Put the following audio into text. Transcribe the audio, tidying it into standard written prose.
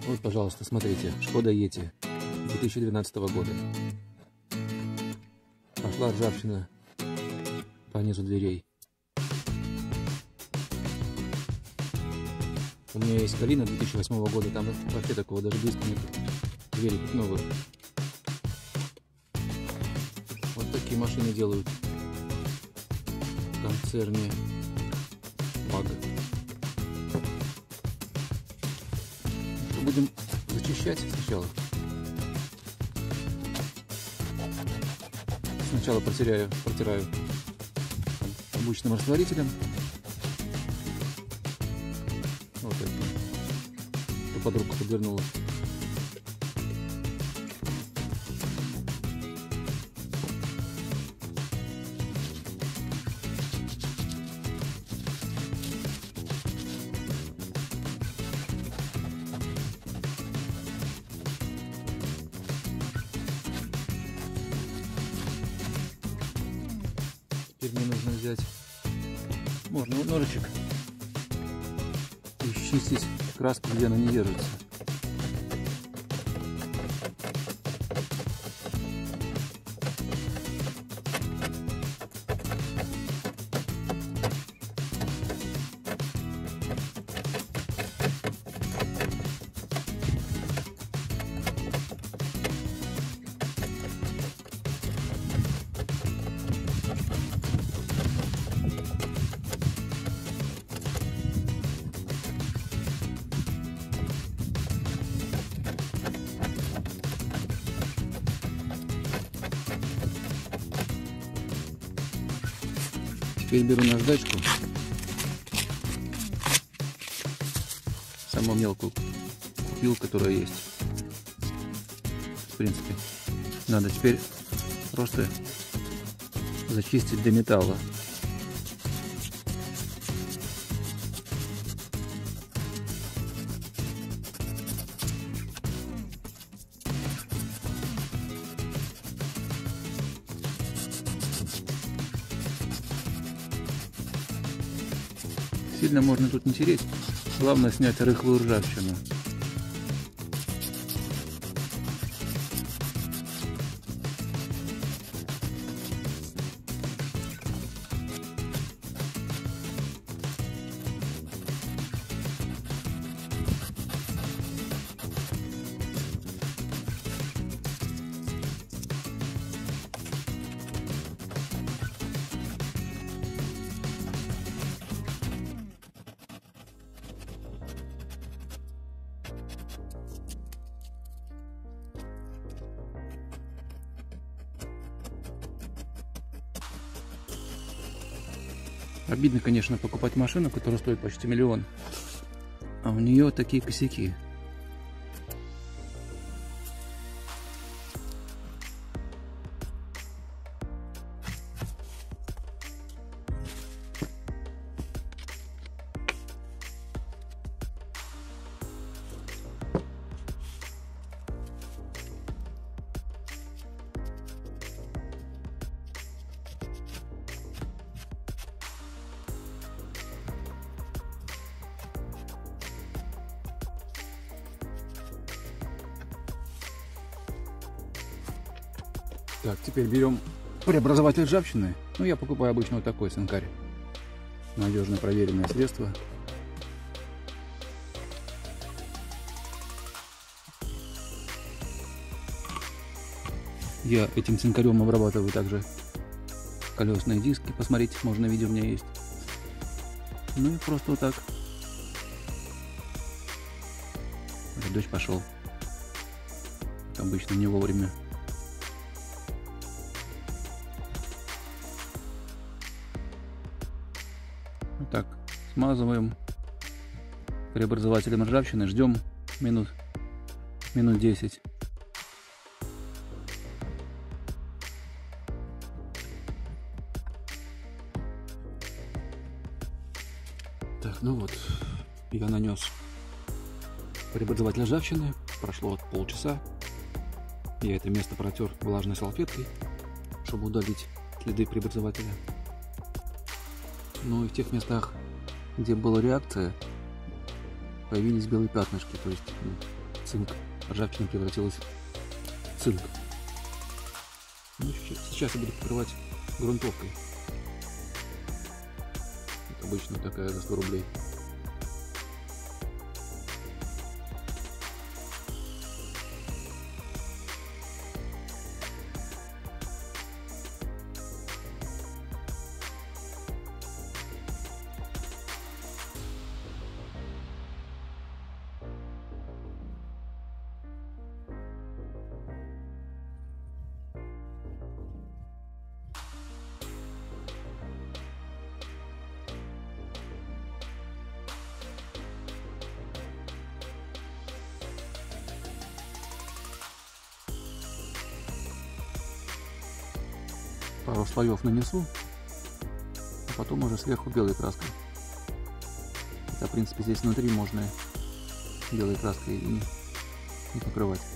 Вот, пожалуйста, смотрите, Шкода Йети 2012 года. Пошла ржавчина по низу дверей. У меня есть Калина 2008 года, там вообще такого даже близко нет. Двери тут новые. Вот такие машины делают в концерне МАГ. Будем зачищать сначала. Сначала протираю обычным растворителем. Вот это. Что под руку подвернуло. Теперь мне нужно взять, можно ножичек и чистить краску, где она не держится. Теперь беру наждачку, самую мелкую купил, которая есть. В принципе, надо теперь просто зачистить до металла. Сильно можно тут не тереть, главное снять рыхлую ржавчину. Обидно, конечно, покупать машину, которая стоит почти 1 000 000, а у нее такие косяки. Так, теперь берем преобразователь ржавчины. Ну, я покупаю обычно вот такой Сенкарь. Надежно проверенное средство. Я этим Сенкарем обрабатываю также колесные диски. Посмотрите, можно, видео у меня есть. Ну и просто вот так. Дождь пошел. Обычно не вовремя. Вот так смазываем преобразователем ржавчины, ждем минут 10. Так, ну вот, я нанес преобразователь ржавчины, прошло вот полчаса. Я это место протер влажной салфеткой, чтобы удалить следы преобразователя. Ну и в тех местах, где была реакция, появились белые пятнышки, то есть цинк. Ржавчина превратилась в цинк. Ну, сейчас я буду покрывать грунтовкой. Это обычно такая за 100 рублей. Пару слоев нанесу, а потом уже сверху белой краской. Хотя, в принципе, здесь внутри можно белой краской и не покрывать.